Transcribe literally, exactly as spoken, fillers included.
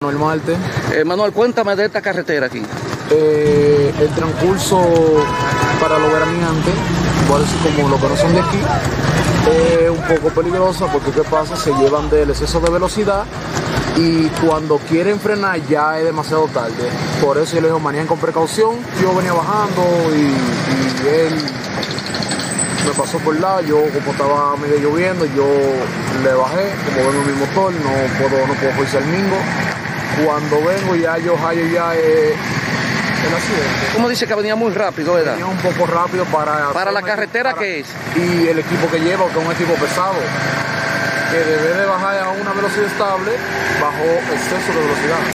Manuel Marte. Eh, Manuel, cuéntame de esta carretera aquí. Eh, el transcurso para los veraneantes, por eso como los que no son de aquí, es un poco peligrosa porque ¿qué pasa? Se llevan del exceso de velocidad y cuando quieren frenar ya es demasiado tarde. Por eso yo le digo, manejen con precaución. Yo venía bajando y, y él me pasó por el lado. Yo, como estaba medio lloviendo, yo le bajé. Como vengo en mi motor, no puedo, no puedo forzar el mingo. Cuando vengo ya yo hallo ya eh, el accidente. ¿Cómo dice que venía muy rápido, verdad? Venía un poco rápido para... ¿Para la carretera para, qué es? Y el equipo que lleva, que es un equipo pesado, que debe de bajar a una velocidad estable bajo exceso de velocidad.